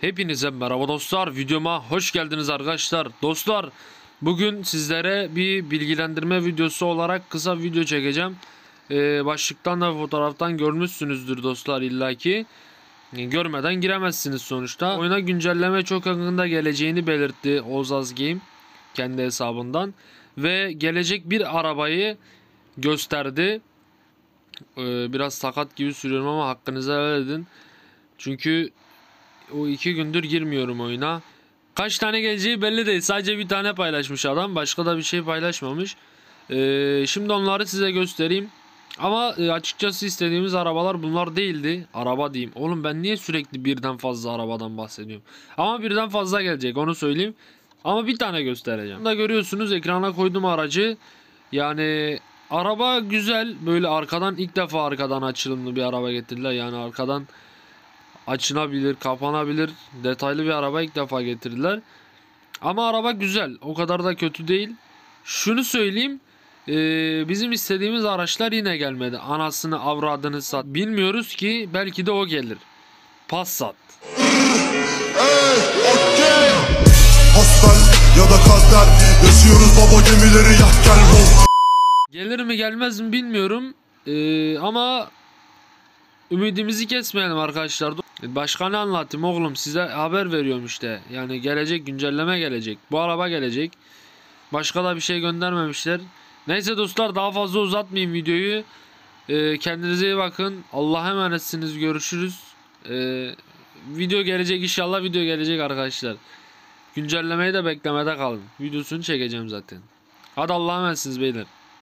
Hepinize merhaba dostlar, videoma hoş geldiniz arkadaşlar. Dostlar, bugün sizlere bir bilgilendirme videosu olarak kısa video çekeceğim. Başlıktan da fotoğraftan görmüşsünüzdür dostlar illaki. Görmeden giremezsiniz sonuçta. Oyuna güncelleme çok yakında geleceğini belirtti Ozaz Game kendi hesabından. Ve gelecek bir arabayı gösterdi. Biraz sakat gibi sürüyorum ama hakkınızı helal edin. Çünkü o 2 gündür girmiyorum oyuna. Kaç tane geleceği belli değil. Sadece bir tane paylaşmış adam. Başka da bir şey paylaşmamış. Şimdi onları size göstereyim. Ama açıkçası istediğimiz arabalar bunlar değildi. Araba diyeyim. Oğlum ben niye sürekli birden fazla arabadan bahsediyorum? Ama birden fazla gelecek, onu söyleyeyim. Ama bir tane göstereceğim. Burada görüyorsunuz, ekrana koydum aracı. Yani araba güzel. Böyle arkadan, ilk defa arkadan açılımlı bir araba getirdiler. Yani arkadan açılabilir, kapanabilir detaylı bir araba ilk defa getirdiler. Ama araba güzel. O kadar da kötü değil. Şunu söyleyeyim. Bizim istediğimiz araçlar yine gelmedi. Anasını avradını sat. Bilmiyoruz ki, belki de o gelir. Passat. Hasbel ya da kader, yaşıyoruz baba gemileri, yak gel bol. Gelir mi gelmez mi bilmiyorum. Ama ümidimizi kesmeyelim arkadaşlar. Başka ne anlatayım oğlum, size haber veriyorum işte. Yani gelecek, güncelleme gelecek. Bu araba gelecek. Başka da bir şey göndermemişler. Neyse dostlar, daha fazla uzatmayayım videoyu. Kendinize iyi bakın. Allah'a emanetsiniz. Görüşürüz. Video gelecek inşallah, video gelecek arkadaşlar. Güncellemeyi de beklemede kalın. Videosunu çekeceğim zaten. Hadi Allah'a emanetsiniz beyler.